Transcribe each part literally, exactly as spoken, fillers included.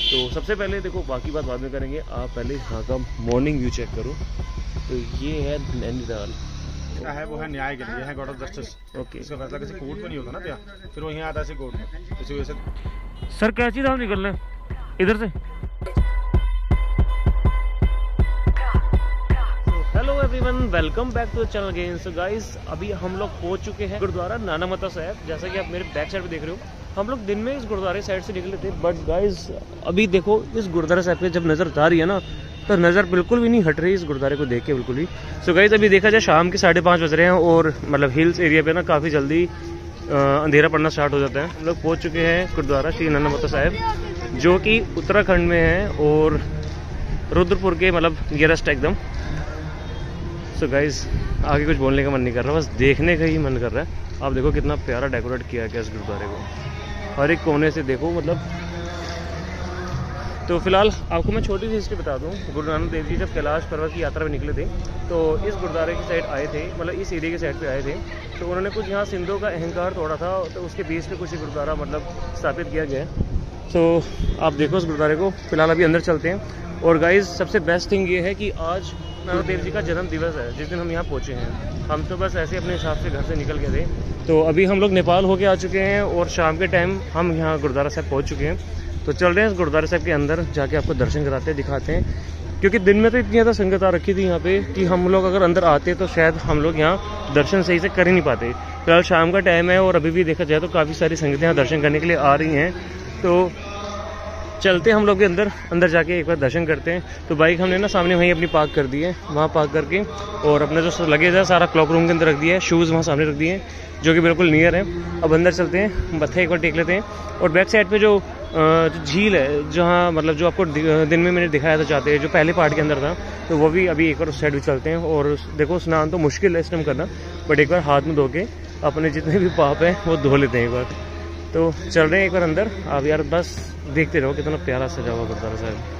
तो सबसे पहले देखो, बाकी बात बाद में करेंगे, आप पहले यहाँ का मॉर्निंग व्यू चेक करो। तो ये है नैनीताल है, वो है न्याय के लिए, है गॉड ऑफ जस्टिस। ओके, इसका फैसला किसी कोर्ट में नहीं होता ना क्या, फिर वो यहाँ आता है कोर्ट में, इसी वजह से। सर क्या चीज़ हम निकलना है इधर से। Hello everyone, welcome back to the channel again. So guys, अभी हम लोग पहुंच चुके हैं गुरुद्वारा नाना मता साहिब। जैसा कि आप मेरे बैक साइड पे देख रहे हो, हम लोग दिन में इस गुरुद्वारे साइड से निकले थे, बट गाइस अभी देखो इस गुरुद्वारा साहिब पे जब नज़र उतार रही है ना, तो नज़र बिल्कुल भी नहीं हट रही इस गुरुद्वारे को देख के, बिल्कुल ही। सो गाइस, अभी देखा जाए शाम के साढ़े पाँच बज रहे हैं और मतलब हिल्स एरिया पे ना काफ़ी जल्दी अंधेरा पड़ना स्टार्ट हो जाता है। हम लोग पहुँच चुके हैं गुरुद्वारा श्री नाना मता साहिब, जो कि उत्तराखंड में है और रुद्रपुर के मतलब नियरेस्ट एकदम। सो so गाइज, आगे कुछ बोलने का मन नहीं कर रहा, बस देखने का ही मन कर रहा है। आप देखो कितना प्यारा डेकोरेट किया गया इस गुरुद्वारे को, हर एक कोने से देखो मतलब। तो फिलहाल आपको मैं छोटी सी हिस्ट्री बता दूं। गुरु नानक देव जी जब कैलाश पर्वत की यात्रा में निकले थे, तो इस गुरुद्वारे की साइड आए थे, मतलब इस एरिया की साइड पे आए थे। तो उन्होंने कुछ यहाँ सिंधों का अहंकार तोड़ा था, तो उसके बेस पे कुछ गुरुद्वारा मतलब स्थापित किया गया है। तो आप देखो इस गुरुद्वारे को। फिलहाल अभी अंदर चलते हैं। और गाइज, सबसे बेस्ट थिंग ये है कि आज नानक देव जी का जन्म दिवस है, जिस दिन हम यहाँ पहुँचे हैं। हम तो बस ऐसे अपने हिसाब से घर से निकल गए थे। तो अभी हम लोग नेपाल होके आ चुके हैं और शाम के टाइम हम यहाँ गुरुद्वारा साहब पहुँच चुके हैं। तो चल रहे हैं इस गुरुद्वारा साहब के अंदर, जाके आपको दर्शन कराते हैं, दिखाते हैं। क्योंकि दिन में तो इतनी ज़्यादा संगत आ रखी थी यहाँ पे कि हम लोग अगर अंदर आते तो शायद हम लोग यहाँ दर्शन सही से कर ही नहीं पाते। फिलहाल शाम का टाइम है और अभी भी देखा जाए तो काफ़ी सारी संगतें यहाँ दर्शन करने के लिए आ रही हैं। तो चलते हम लोग भी अंदर अंदर जाके एक बार दर्शन करते हैं। तो बाइक हमने ना सामने वहीं अपनी पार्क कर दी है, वहाँ पार्क करके और अपना जो लगेज है सारा क्लॉक रूम के अंदर रख दिया है, शूज़ वहाँ सामने रख दिए हैं, जो कि बिल्कुल नियर है। अब अंदर चलते हैं, मत्था एक बार टेक लेते हैं। और बैक साइड पे जो झील है, जहाँ मतलब जो आपको दिन में मैंने दिखाया था चाहते हैं, जो पहले पार्ट के अंदर था, तो वो भी अभी एक बार उस साइड भी चलते हैं। और देखो स्नान तो मुश्किल है इस टाइम करना, बट एक बार हाथ में धो के अपने जितने भी पाप हैं वो धो लेते हैं एक बार। तो चल रहे हैं एक बार अंदर। आप यार बस देखते रहो कितना प्यारा सजा हुआ गुरुद्वारा साहब।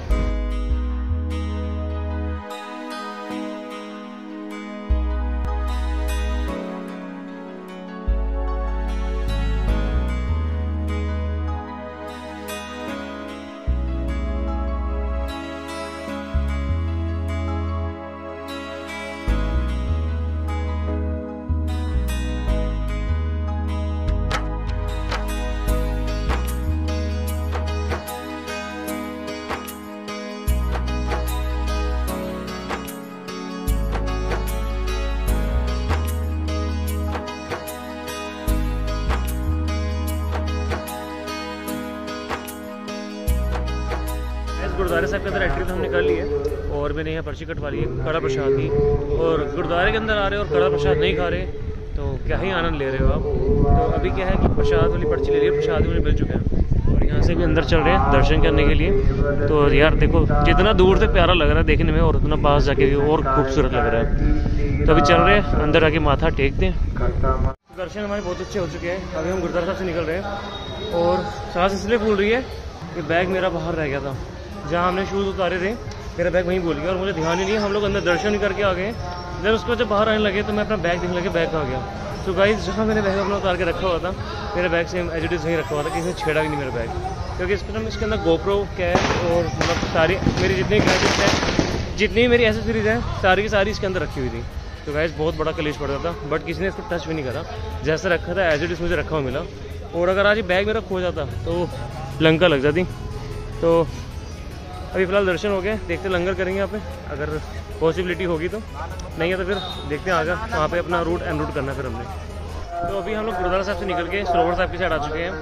गुरुद्वारे साहब के अंदर एंट्री तो हमने कर ली है और मैंने यहाँ पर्ची कटवा ली है कड़ा प्रसाद की। और गुरुद्वारे के अंदर आ रहे हो और कड़ा प्रसाद नहीं खा रहे तो क्या ही आनंद ले रहे हो आप। तो अभी क्या है कि प्रसाद वाली पर्ची ले रही है, प्रसाद भी मिल चुका है और यहाँ से भी अंदर चल रहे हैं दर्शन करने के लिए। तो यार देखो जितना दूर से प्यारा लग रहा है देखने में, और उतना पास जाके भी और खूबसूरत लग रहा है। तो अभी चल रहे हैं अंदर जाके माथा टेकते हैं। दर्शन हमारे बहुत अच्छे हो चुके हैं। अभी हम गुरुद्वारा साहब से निकल रहे हैं और सांस इसलिए फूल रही है कि बैग मेरा बाहर रह गया था, जहाँ हमने शूज़ उतारे थे मेरा बैग वहीं भूल गया और मुझे ध्यान ही नहीं है। हम लोग अंदर दर्शन करके आ गए, जब उसको जब बाहर आने लगे तो मैं अपना बैग देखने लगे, बैग आ गया। तो गाइस, जहाँ मैंने बैग अपना उतार के रखा हुआ था, मेरा bag same as it is वहीं रखा हुआ था, किसी ने छेड़ा भी नहीं मेरा बैग। क्योंकि इसके अंदर इसके अंदर गोप्रो कैश और मतलब सारी मेरी जितनी गैजेट्स हैं, जितनी मेरी एसेसरीज हैं, सारी की सारी इसके अंदर रखी हुई थी। तो गाइस बहुत बड़ा कलेश पड़ रहा था, बट किसी ने इसको टच भी नहीं करा, जैसे रखा था एज इट इज़ मुझे रखा हुआ मिला। और अगर आज ये बैग मेरा खो जाता तो लंका लग जाती। तो अभी फ़िलहाल दर्शन हो गए, देखते लंगर करेंगे यहाँ पे अगर पॉसिबिलिटी होगी तो, नहीं है तो फिर देखते हैं आगे वहाँ पे अपना रूट एंड रूट करना फिर हमने। तो अभी हम लोग गुरुद्वारा साहब से निकल के सरोवर साहब की साइड आ चुके हैं।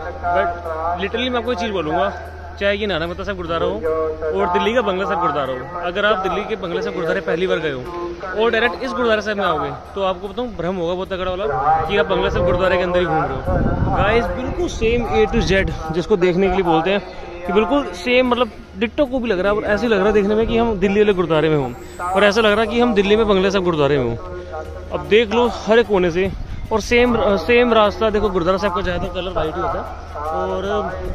बट लिटरली मैं आपको एक चीज़ बोलूँगा, चाहे ये नाना मता साहब गुरुद्वारा हो और दिल्ली का बंगला साहब गुरुद्वारा हो, अगर आप दिल्ली के बंगला साहब गुरुद्वारे पहली बार गए हो और डायरेक्ट इस गुरुद्वारा साहब में आओगे तो आपको बताऊँ भ्रम होगा बहुत तगड़ा वाला कि आप बंगला साहब गुरुद्वारे के अंदर ही घूम रहे हो। गाइस बिल्कुल सेम ए टू जेड जिसको देखने के लिए बोलते हैं कि बिल्कुल सेम, मतलब डिट्टो को भी लग रहा है और ऐसे लग रहा है देखने में कि हम दिल्ली वाले गुरुद्वारे में हों और ऐसा लग रहा है कि हम दिल्ली में बंगला साहब गुरुद्वारे में हों। अब देख लो हर एक कोने से, और सेम सेम रास्ता देखो, गुरुद्वारा साहब का ज़्यादा कलर वाइट ही होता है और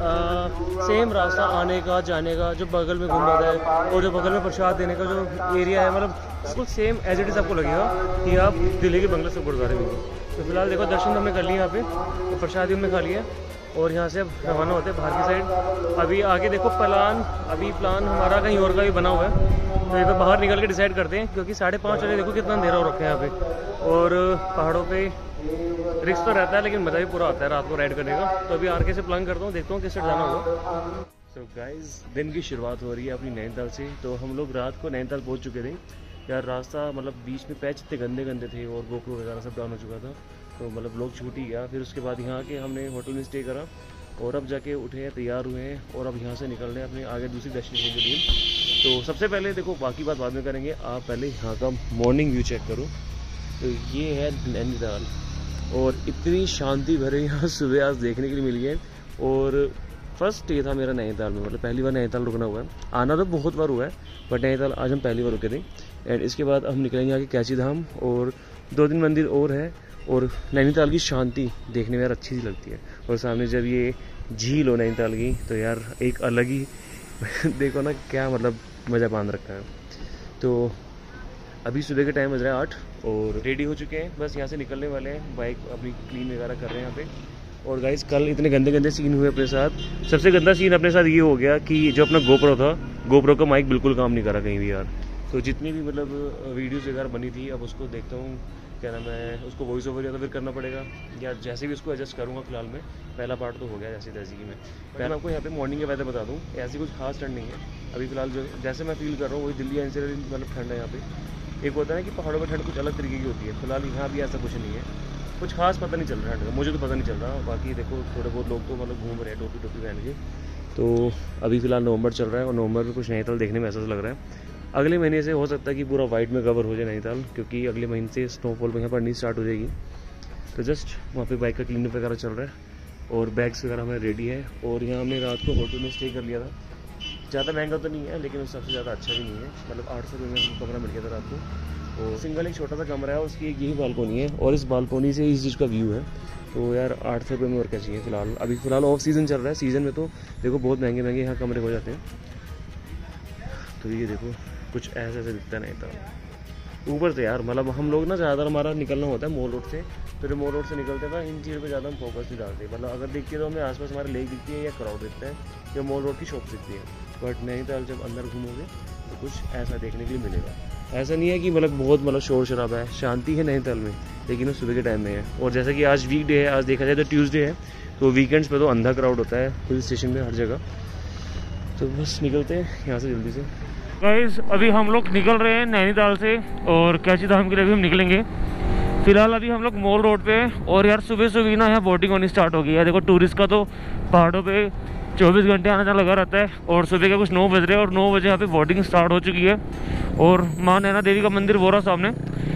आ, सेम रास्ता आने का जाने का, जो बगल में गुंबद है और जो बगल में प्रसाद देने का जो एरिया है, मतलब बिल्कुल सेम एज इट इज़ आपको लगेगा कि आप दिल्ली के बंगला साहब गुरुद्वारे में हो। तो फिलहाल देखो दर्शन हमने कर लिए यहाँ पे, तो प्रसाद भी हमने खा लिया और यहाँ से अब रवाना होते हैं बाहर की साइड। अभी आगे देखो प्लान, अभी प्लान हमारा कहीं और का भी बना हुआ है, तो ये तो बाहर निकल के डिसाइड करते हैं, क्योंकि साढ़े पाँच बजे देखो कितना अंधेरा हो रखा है यहाँ पे। और पहाड़ों पे रिस्क तो रहता है लेकिन मज़ा भी पूरा आता है रात को राइड करने का। तो अभी आगे से प्लान करता हूँ, देखता हूँ किस साइड जाना होगा। तो गाइस दिन की शुरुआत हो रही है अपनी नैनीताल से। तो हम लोग रात को नैनीताल पहुँच चुके थे यार। रास्ता मतलब बीच में पैच इतने गंदे गंदे थे और गोप्रो वगैरह सब डाउन हो चुका था, तो मतलब लोग छूट ही गया। फिर उसके बाद यहाँ के हमने होटल में स्टे करा और अब जाके उठे हैं, तैयार हुए हैं और अब यहाँ से निकल रहे हैं अपने आगे दूसरी डेस्टिनेशन के लिए। तो सबसे पहले देखो बाकी बात बाद में करेंगे, आप पहले यहाँ का मॉर्निंग व्यू चेक करो। तो ये है नैनीताल और इतनी शांति भरे यहाँ सुबह आज देखने के लिए मिली है। और फर्स्ट ये था मेरा नैनीताल में, मतलब पहली बार नैनीताल रुकना हुआ है। आना तो बहुत बार हुआ है बट नैनीताल आज हम पहली बार रुके थे। एंड इसके बाद हम निकलेंगे आगे कैची धाम और दो तीन मंदिर और है। और नैनीताल की शांति देखने में यार अच्छी सी लगती है। और सामने जब ये झील हो नैनीताल की तो यार एक अलग ही देखो ना क्या मतलब मज़ा बांध रखा है। तो अभी सुबह के टाइम बज रहा है आठ और रेडी हो चुके हैं, बस यहाँ से निकलने वाले हैं। बाइक अपनी क्लीन वगैरह कर रहे हैं यहाँ पे। और गाइस कल इतने गंदे गंदे सीन हुए अपने साथ। सबसे गंदा सीन अपने साथ ये हो गया कि जो अपना गोप्रो था, गोप्रो का माइक बिल्कुल काम नहीं करा कहीं भी यार। तो जितनी भी मतलब वीडियोस वगैरह बनी थी अब उसको देखता हूँ क्या नाम है, उसको वॉइस ओवर या तो फिर करना पड़ेगा या जैसे भी उसको एडजस्ट करूँगा। फिलहाल में पहला पार्ट तो हो गया जैसे तैसे की। मैं पहले आपको यहाँ पे मॉर्निंग के वेदर बता दूँ, ऐसी कुछ खास ठंड नहीं है अभी फिलहाल। जो जैसे मैं फील कर रहा हूँ वही दिल्ली एन से मतलब ठंड है यहाँ पे। एक होता है कि पहाड़ों पर ठंड कुछ अलग तरीके की होती है, फिलहाल यहाँ भी ऐसा कुछ नहीं है। कुछ खास पता नहीं चल रहा है ठंड का, मुझे तो पता नहीं चल रहा। बाकी देखो थोड़े बहुत लोग तो मतलब घूम रहे हैं टोपी टोपी पहन के। तो अभी फिलहाल नवंबर चल रहा है और नवंबर में कुछ नैनीताल देखने में ऐसा लग रहा है। अगले महीने से हो सकता है कि पूरा वाइट में कवर हो जाए नैनीताल, क्योंकि अगले महीने से स्नोफॉल यहाँ पड़नी स्टार्ट हो जाएगी। तो जस्ट वहाँ पे बाइक का क्लीनअप वगैरह चल रहा है और बैग्स वगैरह हमें रेडी है। और यहाँ हमने रात को होटल में स्टे कर लिया था। ज़्यादा महंगा तो नहीं है लेकिन सबसे ज़्यादा अच्छा भी नहीं है, मतलब आठ सौ रुपये में हमको कमरा मिल गया था रात को। और सिंगल एक छोटा सा कमरा है, उसकी एक यही बालकोनी है और इस बालकोनी से इस चीज़ का व्यू है। तो यार आठ सौ रुपये में और क्या चाहिए फिलहाल। अभी फिलहाल ऑफ सीज़न चल रहा है, सीज़न में तो देखो बहुत महंगे महंगे यहाँ कमरे हो जाते हैं। तो ये देखो कुछ ऐसे ऐसे दिखता नहीं था ऊपर से यार। मतलब हम लोग ना ज़्यादातर हमारा निकलना होता है मॉल रोड से, तो जो मॉल रोड से निकलते था इन चीज़ों पे ज़्यादा हम फोकस नहीं डालते। मतलब अगर देखते तो हमें आसपास हमारे लेक दिखती है या क्राउड दिखता है या मॉल रोड की शॉप दिखती है। बट नैनीताल जब अंदर घूमोगे तो कुछ ऐसा देखने के लिए मिलेगा। ऐसा नहीं है कि मतलब बहुत मतलब शोर शराबा है, शांति है नैनीताल में, लेकिन वो सुबह के टाइम में है। और जैसा कि आज वीक डे है, आज देखा जाए तो ट्यूसडे है, तो वीकेंड्स पे तो अंधा क्राउड होता है हिल स्टेशन में हर जगह। तो बस निकलते हैं यहाँ से जल्दी से। गाइस अभी हम लोग निकल रहे हैं नैनीताल से और कैची धाम के लिए भी हम निकलेंगे। फिलहाल अभी हम लोग मॉल रोड पे हैं और यार सुबह सुबह ना यहाँ बोटिंग होनी स्टार्ट हो गई है। देखो टूरिस्ट का तो पहाड़ों पे चौबीस घंटे आना जाना लगा रहता है और सुबह के कुछ नौ बज रहे हैं और नौ बजे यहाँ पे बोटिंग स्टार्ट हो चुकी है। और माँ नैना देवी का मंदिर वो रहा सामने।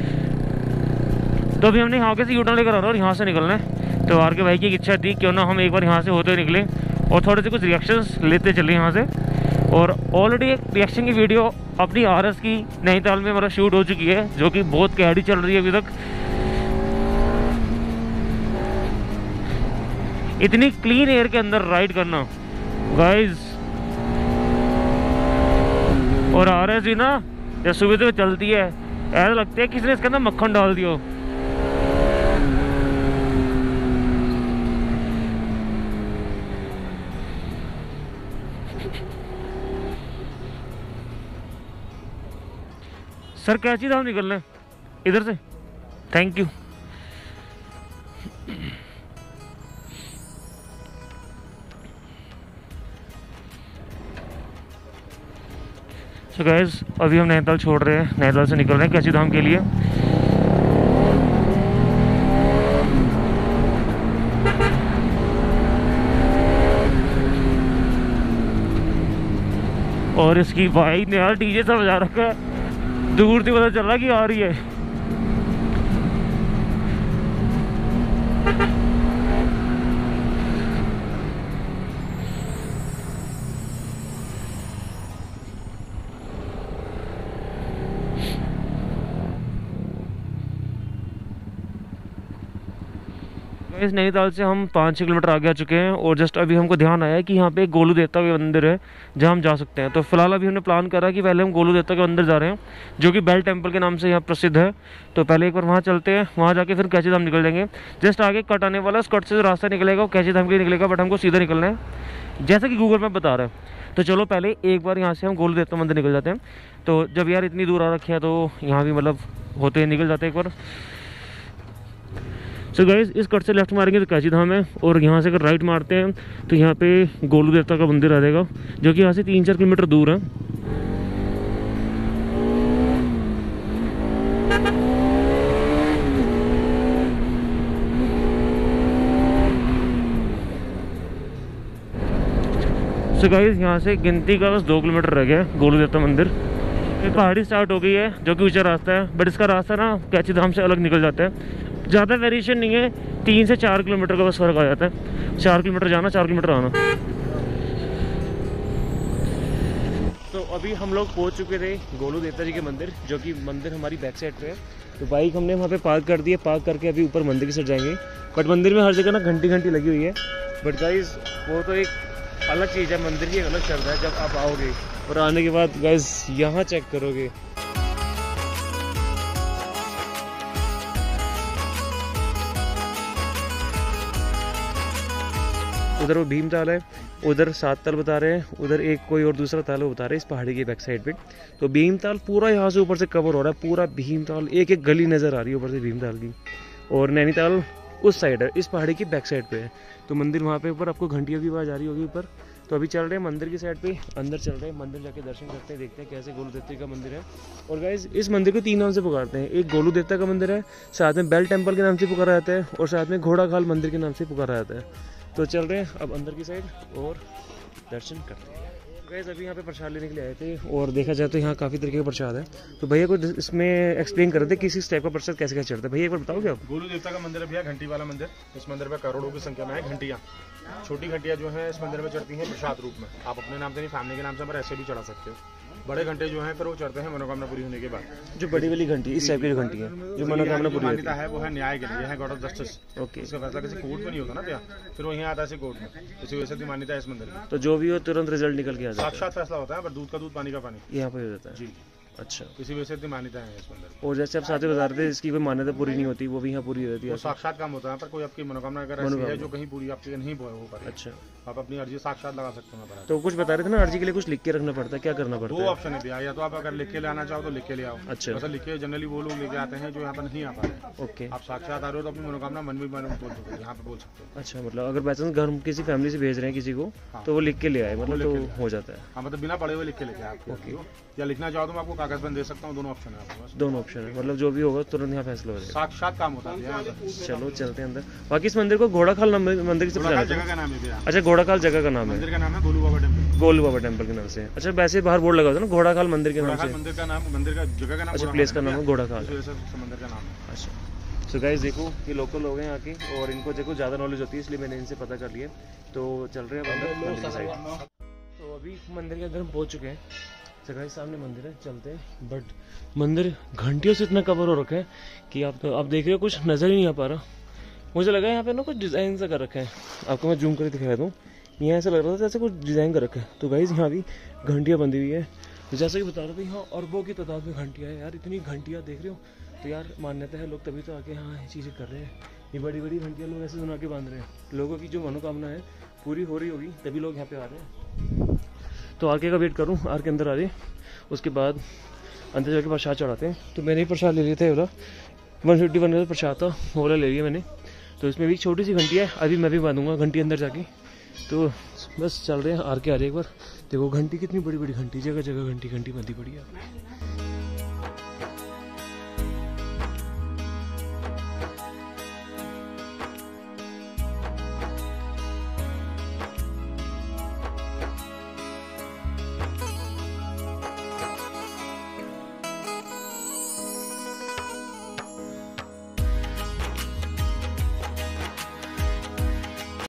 तो अभी हमने यहाँ के से यूटर्न लेकर आना और यहाँ से निकलना है। तो आर के भाई की इच्छा थी क्यों ना हम एक बार यहाँ से होते हुए निकले और थोड़े से कुछ रिएक्शंस लेते चले यहाँ से। और ऑलरेडी एक रिएक्शन की वीडियो अपनी आर एस की नैनीताल में मतलब शूट हो चुकी है, जो कि बहुत कैडी चल रही है अभी तक। इतनी क्लीन एयर के अंदर राइड करना गाइस। और आर एस भी ना जब सुबह सुबह चलती है ऐसा लगता है किसी ने इसके अंदर मक्खन डाल दिया। सर कैची धाम निकलना है इधर से, थैंक यू। सो गाइस अभी हम नैनीताल छोड़ रहे हैं, नैनीताल से निकल रहे हैं कैची धाम के लिए। और इसकी बाइक ने यार डीजे सा बजा रखा है, दूर से पता चल रहा कि आ रही है। इस नैनीताल से हम पाँच छः किलोमीटर आगे आ चुके हैं और जस्ट अभी हमको ध्यान आया कि यहाँ पे गोलू देवता के मंदिर है जहाँ हम जा सकते हैं। तो फिलहाल अभी हमने प्लान करा कि पहले हम गोलू देवता के मंदिर जा रहे हैं जो कि बेल टेम्पल के नाम से यहाँ प्रसिद्ध है। तो पहले एक बार वहाँ चलते हैं, वहाँ जाके फिर कैची धाम निकल जाएंगे। जस्ट आगे कट आने वाला, कट से जो रास्ता निकलेगा वो कैची धाम के लिए निकलेगा, बट हमको सीधा निकलना है जैसा कि गूगल मैप बता रहा है। तो चलो पहले एक बार यहाँ से हम गोलू देवता मंदिर निकल जाते हैं। तो जब यार इतनी दूर आ रखे हैं तो यहाँ भी मतलब होते हैं निकल जाते हैं एक बार। सो गाइस इस कट से लेफ्ट मारेंगे तो कैची धाम है और यहाँ से अगर राइट मारते हैं तो यहाँ पे गोलू देवता का मंदिर आ जाएगा जो कि यहाँ से तीन चार किलोमीटर दूर है। सो गाइस यहाँ से गिनती का बस दो किलोमीटर रह गया है गोलू देवता मंदिर। पहाड़ी स्टार्ट हो गई है जो कि ऊंचा रास्ता है, बट इसका रास्ता ना कैची धाम से अलग निकल जाता है। ज़्यादा वेरिएशन नहीं है, तीन से चार किलोमीटर का बस फर्क आ जाता है। चार किलोमीटर जाना, चार किलोमीटर आना। तो अभी हम लोग पहुंच चुके थे गोलू देवता जी के मंदिर, जो कि मंदिर हमारी बैक साइड पे है। तो बाइक हमने वहाँ पे पार्क कर दी है, पार्क करके अभी ऊपर मंदिर की साइड जाएंगे। बट मंदिर में हर जगह ना घंटी घंटी लगी हुई है, बट गाइस वो तो एक अलग चीज़ है, मंदिर की एक अलग श्रद्धा है। जब आप आओगे और आने के बाद गाइस यहाँ चेक करोगे, उधर वो भीमताल है, उधर सात ताल बता रहे हैं, उधर एक कोई और दूसरा ताल बता रहे हैं इस पहाड़ी की बैक साइड पे। तो भीमताल पूरा यहाँ से ऊपर से कवर हो रहा है, पूरा भीमताल, एक एक गली नज़र आ रही है ऊपर से भीमताल की। और नैनीताल उस साइड है, इस पहाड़ी की बैक साइड पे है। तो मंदिर वहाँ पे ऊपर आपको घंटियों की आवाज़ आ रही होगी ऊपर। तो अभी चल रहे हैं मंदिर की साइड पे, अंदर चल रहे हैं, मंदिर जाके दर्शन करते हैं, देखते हैं कैसे गोलू देवता का मंदिर है। और गाइस इस मंदिर को तीन नाम से पुकारते हैं, एक गोलू देवता का मंदिर है, साथ में बेल टेम्पल के नाम से पुकारा जाता है, और साथ में घोड़ा खाल मंदिर के नाम से पुकारा जाता है। तो चल रहे हैं अब अंदर की साइड और दर्शन करते हैं। गाइस अभी यहाँ पे प्रसाद लेने के लिए आए थे और देखा जाए तो यहाँ काफ़ी तरीके का प्रसाद है। तो भैया को इसमें एक्सप्लेन कर देते किसी टाइप का प्रसाद कैसे कैसे चढ़ता है। भैया एक बार बताओगे आप? गोलू देवता का मंदिर है भैया, घंटी वाला मंदिर। इस मंदिर में करोड़ों की संख्या में है घंटियाँ। छोटी घंटियाँ जो है इस मंदिर में चढ़ती हैं प्रसाद रूप में। आप अपने नाम से नहीं, फैमिली के नाम से, पर ऐसे भी चढ़ा सकते हो। बड़े घंटे जो हैं फिर वो चढ़ते हैं मनोकामना पूरी होने के बाद। जो बड़ी वाली घंटी इस टाइप की जो घंटी है जो मनोकामना पूरी होती है वो है न्याय के लिए, है गॉड ऑफ जस्टिस। ओके, इसका फैसला किसी कोर्ट में नहीं होता ना भैया, फिर वो यहाँ आता है कोर्ट में। इसी वजह से मान्यता है इस मंदिर में। तो जो भी हो तुरंत रिजल्ट निकल के आ जाता है, साक्षात फैसला होता है, पर दूध का दूध पानी का पानी यहाँ पे हो जाता है जी। अच्छा, इसी वजह से मान्यता है इस मंदिर। और जैसे आप साथ बता रहे थे इसकी कोई मान्यता पूरी नहीं होती, वो भी यहाँ पूरी होती है। साक्षात काम होता है, पर कोई आपकी मनोकामना अगर ऐसी है जो कहीं पूरी आपकी नहीं हो पाए, अच्छा, आप अपनी अर्जी साक्षात लगा सकते हैं। तो कुछ बता रहे थे ना, अर्जी के लिए कुछ लिख के रखना पड़ता है, क्या करना पड़ता है? दो ऑप्शन है भैया, या तो आप अगर लिख के लाना चाहो तो लिख के ले आओ। अच्छा, मतलब लिख के जनरली वो लोग लेके आते हैं जो यहाँ पर नहीं आ पाते। ओके, आप साक्षात आ रहे हो तो अपनी मनोकामना मन भी मन बोल सकते हो, यहाँ पे बोल सकते हो। अच्छा, मतलब अगर बाई चांस घर किसी फैमिली से भेज रहे हैं किसी को तो वो लिख के ले आए, मतलब तो हो जाता है। हाँ, मतलब बिना पढ़े हुए लिख के लेके आए। या लिखना चाहो तो मैं आपको कागज पेन दे सकता हूँ, दोनों ऑप्शन है आपके पास। दोनों ऑप्शन है, मतलब जो भी होगा तुरंत यहाँ फैसला हो जाएगा। साक्षात काम होता है। चलो चलते हैं अंदर। बाकी इस मंदिर को घोड़ा खाल मंदिर की जगह का नाम है। अच्छा, घोड़ा खाल जगह का नाम है, मंदिर का नाम है गोलू बाबा टेम्पल। गोलू बाबा टेम्पल के नाम से। अच्छा, वैसे बाहर बोर्ड लगा होता है ना घोड़ा खाल मंदिर के नाम से। मंदिर का नाम, मंदिर का जगह का नाम, अच्छा, प्लेस का नाम है घोड़ा खाल, मंदिर का नाम है। अच्छा, सो गाइस देखो ये लोकल लोग हैं यहाँ के और इनको देखो ज़्यादा नॉलेज होती है, इसलिए मैंने इनसे पता कर लिया। तो चल रहे हैं अंदर मंदिर की साइड। तो अभी मंदिर के अंदर हम पहुँच चुके हैं। तो गाइस सामने मंदिर है, चलते हैं। बट मंदिर घंटियों से इतना कवर हो रखा है कि आप आप देख रहे हो कुछ नज़र ही नहीं आ पा रहा। मुझे लगा यहाँ पे ना कुछ डिज़ाइन सा कर रखा है, आपको मैं जूम करके दिखा दूँ। यहाँ ऐसा लग रहा था जैसे कुछ डिज़ाइन कर रखा है। तो गाइस यहाँ भी घंटियाँ बंधी हुई है, जैसा कि बता रहे थे यहाँ अरबों की तादाद में घंटियाँ है यार, इतनी घंटियाँ देख रहे हो। तो यार मान्यता है लोग तभी तो आके यहाँ ये चीज़ें कर रहे हैं, ये बड़ी बड़ी घंटियाँ लोग ऐसे सुना के बांध रहे हैं। लोगों की जो मनोकामना है पूरी हो रही होगी तभी लोग यहाँ पे आ रहे हैं। तो आगे का वेट करूँ, आर के अंदर आ रहे, उसके बाद अंदर जाके प्रसाद चढ़ाते हैं। तो मैंने ही प्रसाद ले लिया था, वाला वन फिफ्टी वन का प्रसाद था, वो वाला ले लिया मैंने। तो इसमें भी छोटी सी घंटी है, अभी मैं भी बांधूंगा घंटी अंदर जाके। तो बस चल रहे हैं, आर के आ रहे एक बार। देखो घंटी कितनी बड़ी बड़ी घंटी, जगह जगह घंटी घंटी बंधी पड़ी है।